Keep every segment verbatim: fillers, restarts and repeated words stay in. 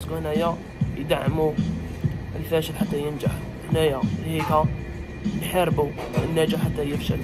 باسكو هنايا يدعموا الفاشل حتى ينجح، هنايا هيك يحاربوا الناجح حتى يفشل.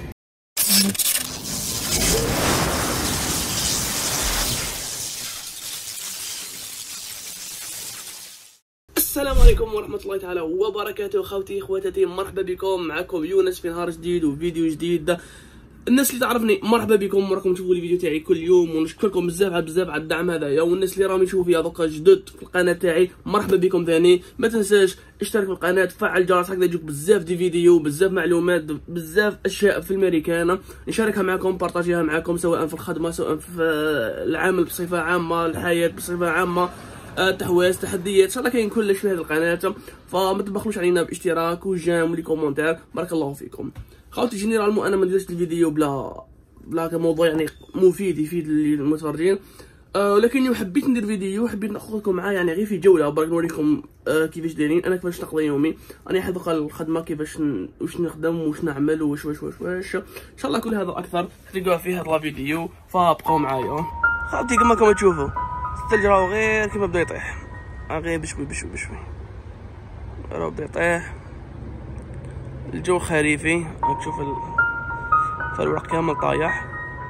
السلام عليكم ورحمة الله تعالى وبركاته. خوتي خواتاتي، مرحبا بكم. معكم يونس في نهار جديد وفيديو جديد. الناس اللي تعرفني مرحبا بكم، راكم تشوفوا لي فيديو تاعي كل يوم، ونشكركم بزاف على بزاف على الدعم هذايا. والناس اللي راهم يشوفوا فيها دوكا جدد في القناه تاعي مرحبا بكم ثاني. ما تنساش اشترك في القناه، فعل الجرس، هكذا يجوك بزاف دي فيديو، بزاف معلومات، بزاف اشياء في الميريكان نشاركها معكم، بارطاجيها معكم، سواء في الخدمه، سواء في العمل بصفه عامه، الحياه بصفه عامه، تحواس، تحديات، ان شاء الله كاين كلش في هذه القناه. فما تبخلوش علينا باشتراك وجيم ولي كومونتير، بارك الله فيكم. خوتي جينيرالمون انا ما نديرش الفيديو بلا بلا كموضوع يعني مفيد يفيد المتفرجين، أه لكن اليوم حبيت ندير فيديو، حبيت ناخذكم معايا يعني غير في جوله، برك نوريكم أه كيفاش دايرين انا، كيفاش نقضي يومي. انا حذق الخدمه، كيفاش ن... واش نخدم، واش نعمل، واش واش واش واش ان شاء الله كل هذا اكثر تلقاوه في هذا الفيديو، فابقوا معايا. خوتي كما راكم تشوفوا الثلج راهو غير كيما بدا يطيح، غير بشوي بشوي بشوي راهو بدا يطيح. الجو خريفي، راك تشوف ال... فالورق كامل طايح.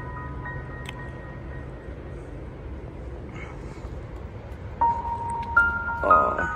آه.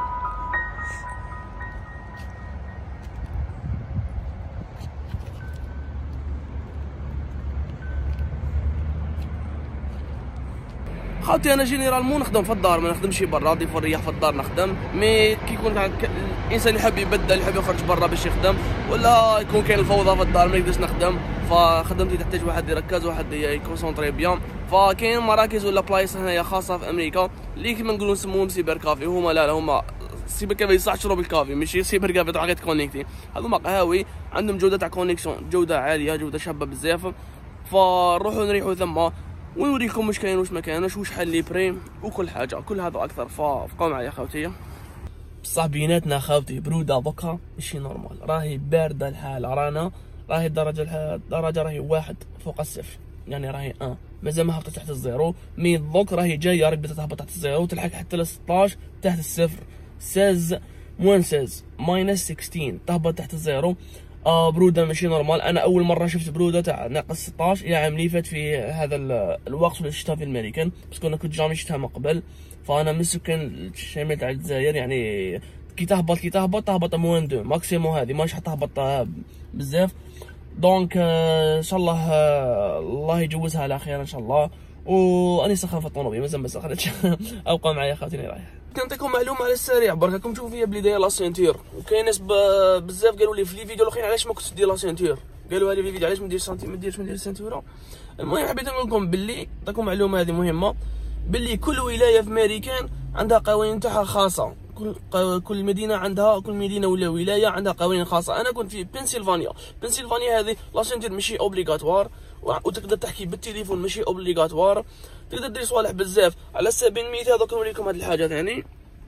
خاطي انا جينيرالمون نخدم في الدار، ما نخدمش برا، ضيف الرياح في الدار نخدم. مي كي يكون الانسان يحب يبدل، يحب يخرج برا باش يخدم، ولا يكون كاين الفوضى في الدار ما يقدرش نخدم، فخدمتي تحتاج واحد يركز، واحد يكونسونطري بيان. فكاين مراكز ولا بلايص هنايا خاصه في امريكا اللي كيما نقولوا نسموهم سيبر كافي. هما لا لا هما سيبر كافي صح تشرب الكافي، ماشي سيبر كافي تروح تكونيكتي. هذوما قهاوي عندهم جوده تاع كونيكسيون، جوده عاليه، جوده شابه بزاف. فنروحوا نريحوا ثم ونوريكم واش كاين واش ما كاينش، واش حل لي بريم وكل حاجه، كل هذا اكثر. فبقوا معايا خوتي. بصح بيناتنا خوتي بروده بكا ماشي نورمال، راهي بارده الحال، رانا راهي الدرجه الدرجه راهي واحد فوق الصفر، يعني راهي ان مازال ما هبطت تحت الزيرو. مي دوك راهي جايه، راهي بدات تهبط تحت الزيرو، تلحق حتى ل ستطاش تحت الصفر، ستة عشر موان ستة عشر ماينس ستة عشر، تهبط تحت الزيرو. آه بروده ماشي نورمال. انا اول مره شفت بروده تاع ناقص ستطاش الى عام اللي فات في هذا الوقت اللي شفتها في الامريكان، باسكو انا كنت جامي شفتها من قبل. فانا من سكان الشمال تاع الجزائر، يعني كي تهبط كي تهبط تهبط موان دو ماكسيمو، هذه ماش حتهبط بزاف. دونك آه ان شاء الله آه الله يجوزها على خير ان شاء الله. واني سخر في الطوموبيل مازال ما سخرتش. ابقى معايا خاطري رايح. كنعطيكم معلومه على السريع برك، راكم تشوفوا فيا بلي داير لا سينتور، وكاين ناس بزاف قالوا لي في لي فيديو الاخرين علاش ما كنتش دير لا سينتور، قالوا لي في الفيديو علاش ما ديرش سنتي ما ديرش ما ديرش سينتور. المهم حبيت نقول لكم باللي نعطيكم معلومه هذه مهمه، باللي كل ولايه في امريكان عندها قوانين تاعها خاصه، كل كل مدينه عندها، كل مدينه ولا ولايه عندها قوانين خاصه. انا كنت في بنسلفانيا، بنسلفانيا هذه لا سينتور ماشي اوبليغاتوار، وتقدر تحكي بالتليفون ماشي اوبليغاتوار، تقدر دير صوالح بزاف. على سبيل المثال دوك نوريكم هذه الحاجه ثاني،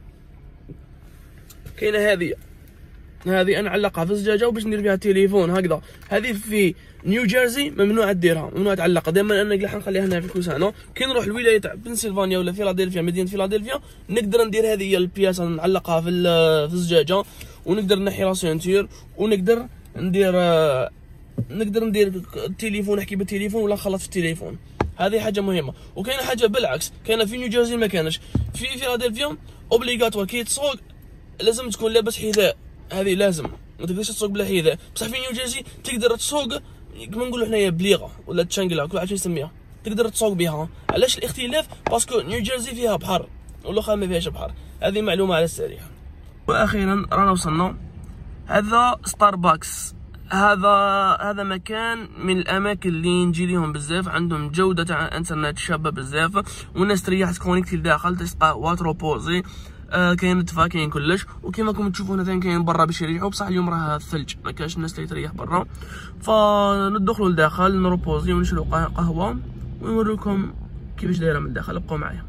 كاينه هذه هذه انا نعلقها في الزجاجه وباش ندير فيها التليفون هكذا. هذه في نيو جيرسي ممنوع ديرها، ممنوع تعلقها، دائما انا نقلح نخليها هنا في الكوسانه. كي نروح الولايه تاع بنسلفانيا ولا فيلادلفيا، مدينه فيلادلفيا، نقدر ندير هذه البياسه نعلقها في في الزجاجه، ونقدر نحي لا سينتور، ونقدر ندير نقدر ندير التليفون، نحكي بالتليفون ولا نخلط في التليفون. هذه حاجه مهمه. وكاين حاجه بالعكس، كاينه في نيو جيرسي ما كانش، في فيلادلفيا اوبليغاتوار كي تسوق لازم تكون لابس حذاء، هذه لازم، ما تقدرش تسوق بلا حذاء. بصح في نيو جيرسي تقدر تسوق كما نقولوا حنايا بليغه ولا تشانقله، كل واحد شو يسميها، تقدر تسوق بها. علاش الاختلاف؟ باسكو نيو جيرسي فيها بحر والاخرى ما فيهاش بحر. هذه معلومه على السريع. واخيرا رانا وصلنا، هذا ستاربكس، هذا هذا مكان من الاماكن اللي نجي ليهم بزاف، عندهم جوده تاع انترنت شابه بزاف، والناس تريح تكونيكتي لداخل، تسقى واتروبوزي، آه كاين دفا كاين كلش. وكيما راكم تشوفوا هنا كاين برا باش يريحوا، بصح اليوم راه الثلج ما كاش الناس اللي تريح برا. فندخلوا لداخل نروبوزي ونشربوا قهوه ونوريكم كيفاش دايره من الداخل. ابقوا معايا.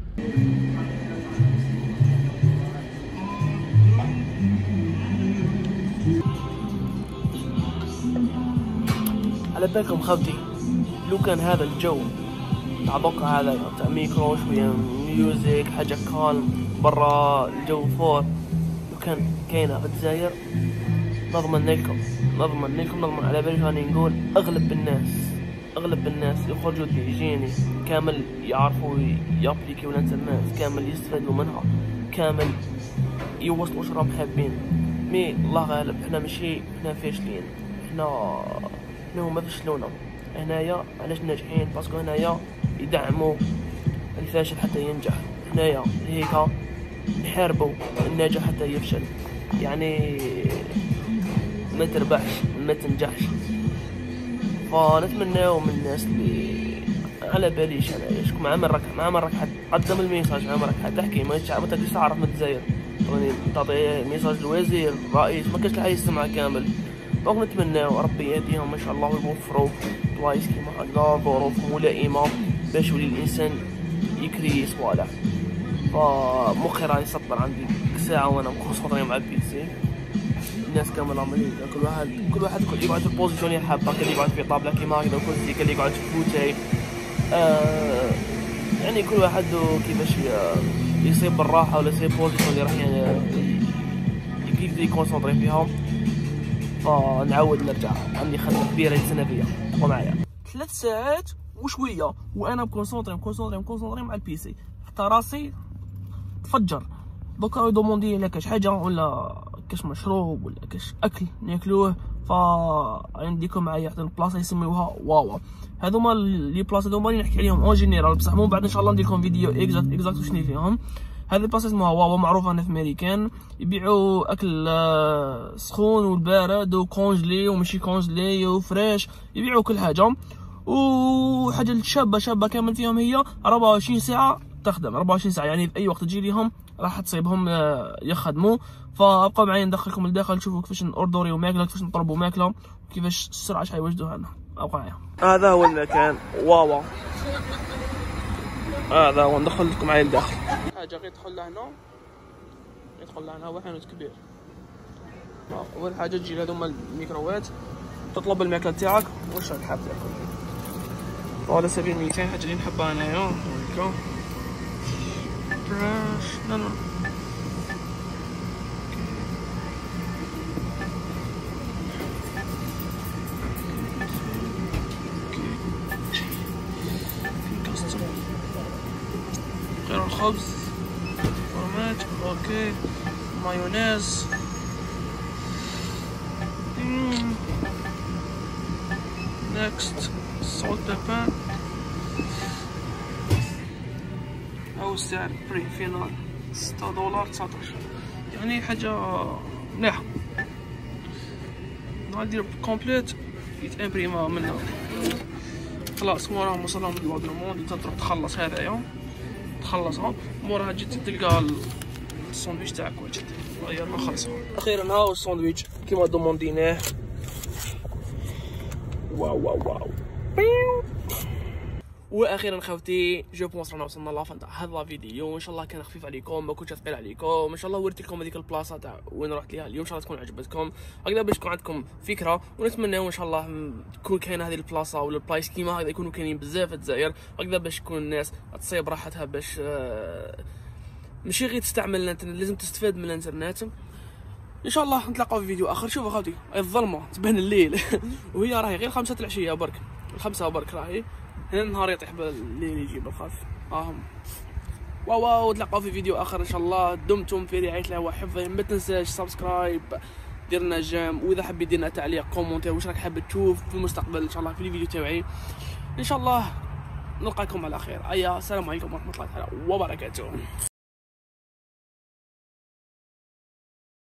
على بالكم خوتي لو كان هذا الجو تاع دوكا، هذا تاع ميكرو شويه ميوزيك حاجه كالم برا الجو فور لو كان كاينه في الجزائر نضمن لكم نضمن لكم نضمن على بالي راني نقول اغلب الناس اغلب الناس يخرجوا الهيجيني كامل يعرفوا يابليكيو الانترنت كامل يستفادوا منها كامل يوصلوا واش راهم حابين. مي الله غالب حنا ماشي حنا فاشلين حنا حنا هما فشلونا هنايا. علاش ناجحين؟ باسكو هنايا يدعموا الفاشل حتى ينجح. هنايا هيك نحاربوا الناجح حتى يفشل. يعني ما تربحش ما تنجحش. فنتمناو من الناس اللي على باليش انا شكون مع مرك مع مرك حد قدم الميساج مع مرك حد تحكي ما تقدرش تعرف من الجزائر يعني تعطي ميساج الوزير الرئيس ما كاش اللي يسمع كامل. دونك نتمناو ربي يهديهم ان شاء الله ويوفروا بلايص كيما هكا ظروف ملائمه باش يولي الانسان يكري صوالح. فمخي راه يسطر عندي ساعه وانا مكونسونطري مع البيسي. الناس كامل عاملين كل واحد كل واحد يقعد في البوزيشن اللي حابه. كان يقعد في طابله كيما هكذا وكرسي كان يقعد في فوتاي. آه يعني كل واحد كيفاش يصيب بالراحه ولا يصيب بوزيشن اللي راح يعني يقدر يكونسونطري فيها. فنعاود نرجع عندي خدمه كبيره السنه فيا بقوا معايا ثلاث ساعات وشويه وانا مكونسونطري مكونسونطري مكونسونطري مع البيسي حتى راسي تفجر. دوكا يدوموندي لا كاش حاجه ولا كاش مشروب ولا كاش اكل ناكلوه. ف عندكم معايا حتى البلاصه يسميوها واوا. هذوما لي بلاصه هذوما اللي نحكي عليهم اون جينيرال بصح من بعد ان شاء الله ندير لكم فيديو اكزاكت اكزاكت شنو فيهم. هذه البلاصه اسمها واوا معروفه هنا في امريكان. يبيعوا اكل سخون والبارد وكونجلي وماشي كونجلي وفريش. يبيعوا كل حاجه وحاجه شابه شابه كامل فيهم هي أربعة وعشرين ساعه تخدم. أربعة وعشرين ساعه يعني في اي وقت تجي ليهم راح تصيبهم يخدموا. فابقوا معايا ندخلكم لداخل نشوفوا كيفاش نوردوريو ماكله كيفاش نطلبوا ماكله وكيفاش السرعه شحال يوجدوها لنا. ابقوا معايا. هذا هو المكان واوا. هذا هو ندخل لكم معايا لداخل. حاجه غير تدخل لهنا يدخل لهنا هو حانوت كبير. اول حاجه تجي لهذوما الميكرووات تطلب الماكله تاعك واش راك حاب تاكل. وعلى سبيل المثال حاجه اللي نحبها انايا نوريكم فراش لا لا غير الخبز فرماج اوكي مايونيز نيكست صوت بابان. هاو السعر بري فينال ستة دولار تسعطاش يعني حاجة مليحة. ندير كومبليت يتامبريما منها خلاص. موراها وصلهم للودرومون انت تروح تخلص هذايا تخلصها موراها تجي تلقى الساندويتش تاعك واجد. يلا نخلصها. اخيرا هاو الساندويتش كيما دومونديناه. واو واو واو. واخيرا خوتي جو بونس رانا وصلنا لافان تاع هذا الفيديو. ان شاء الله كان خفيف عليكم ما كنتش ثقيل عليكم. ان شاء الله وريت لكم هذيك البلاصه تاع وين رحت ليها اليوم. ان شاء الله تكون عجبتكم هكذا باش تكون عندكم فكره. ونتمنى ان شاء الله تكون كاينه هذه البلاصه ولا البلايص كيما هكذا يكونوا كاينين بزاف في الجزائر هكذا باش تكون الناس تصيب راحتها باش ماشي غير تستعمل الانترنت لازم تستفاد من الانترنت. ان شاء الله نتلاقاو في فيديو اخر. شوفوا خوتي هاي الظلمه تبان الليل وهي راهي غير خمسة العشيه برك الخمسة برك راهي هنا النهار يطيح بالليل يجي بالخاف. اهم واو واو. نتلاقاو في فيديو اخر ان شاء الله. دمتم في رعايه الله وحفظه. ما تنساش سبسكرايب دير لنا جيم واذا حاب يدير لنا تعليق كومونتير واش راك حاب تشوف في المستقبل ان شاء الله في الفيديو تاعي. ان شاء الله نلقاكم على خير. ايا السلام عليكم ورحمه الله تعالى وبركاته.